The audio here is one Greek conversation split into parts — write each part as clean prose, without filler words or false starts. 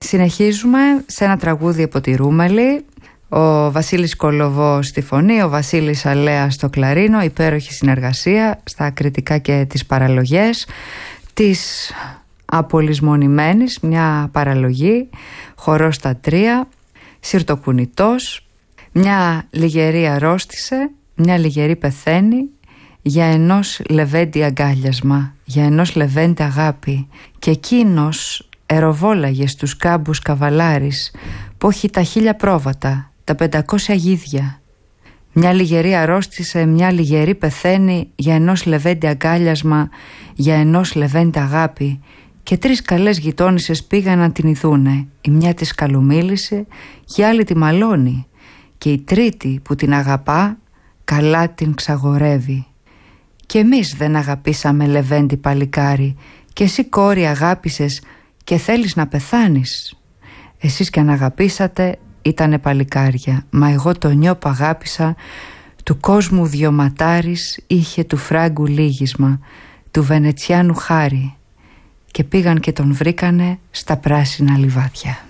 Συνεχίζουμε σε ένα τραγούδι από τη Ρούμελη. Ο Βασίλης Κολοβός στη φωνή, ο Βασίλης Αλέας στο κλαρίνο. Υπέροχη συνεργασία στα κριτικά και τις παραλογές της Απολυσμονημένης, μια παραλογή, χορός στα τρία, Συρτοκουνητός. Μια λιγερή αρρώστησε, μια λιγερή πεθαίνει, για ενός λεβέντη αγκάλιασμα, για ενός λεβέντη αγάπη, και εκείνος εροβόλαγε στους κάμπους καβαλάρης που έχει τα 1000 πρόβατα, τα 500 γίδια. Μια λιγερή αρρώστησε, μια λιγερή πεθαίνει, για ενός λεβέντη αγκάλιασμα, για ενός λεβέντη αγάπη, και 3 καλές γειτόνισσες πήγαν να την ειδούνε. Η μια της καλομίλησε, η άλλη τη μαλώνει, και η τρίτη που την αγαπά καλά την ξαγορεύει. Κι εμείς δεν αγαπήσαμε λεβέντη παλικάρι, και εσύ κόρη αγάπησες και θέλεις να πεθάνεις. Εσείς κι αν αγαπήσατε ήτανε παλικάρια, μα εγώ το νιώπ αγάπησα, του κόσμου διωματάρης είχε του φράγκου λίγισμα, του Βενετσιάνου χάρη, και πήγαν και τον βρήκανε στα πράσινα λιβάδια.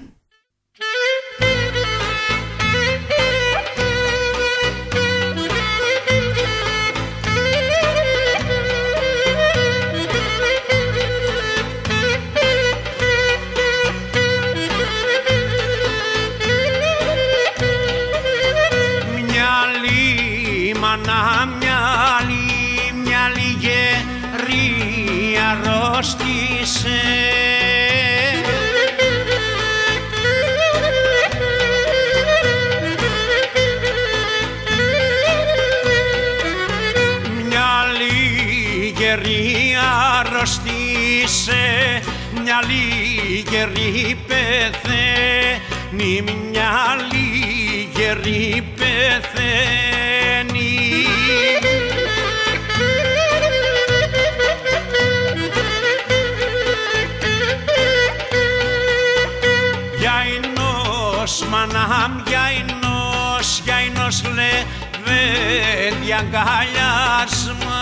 Μυαλί γερή αρρώστησε, μυαλί γερή αρρώστησε, μυαλί γερή πεθαίνει, μυαλί γερή πεθαίνει. Μανάμ για ενός λεβέντη αγκαλιάσμα,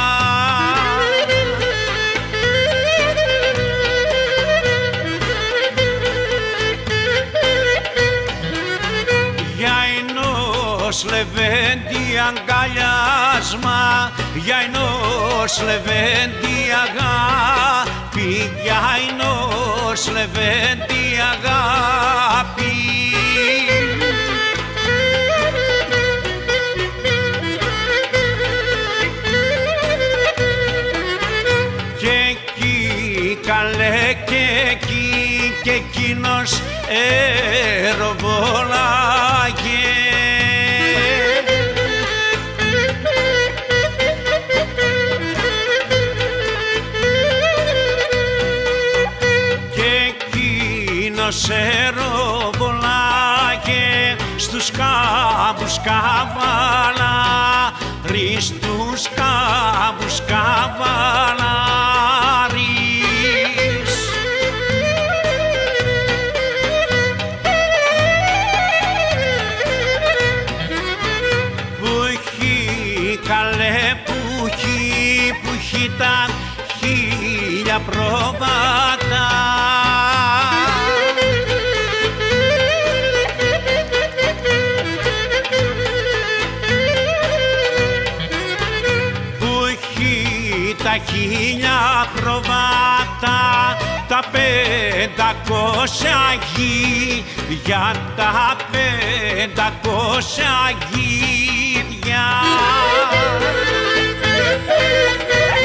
για ενός λεβέντη αγκαλιάσμα, για ενός λεβέντη αγάπη, για ενός λεβέντη αγάπη. Καλέ και εκεί κι εκείνος εροβόλαγε, κι εκείνος εροβόλαγε στους κάμπους καβαλάρι, στους κάμπους καβαλάρι. Καλέ που έχει τα 1000 πρόβατα, που έχει τα 1000 πρόβατα, τα 500 γίδια, τα 500 γίδια.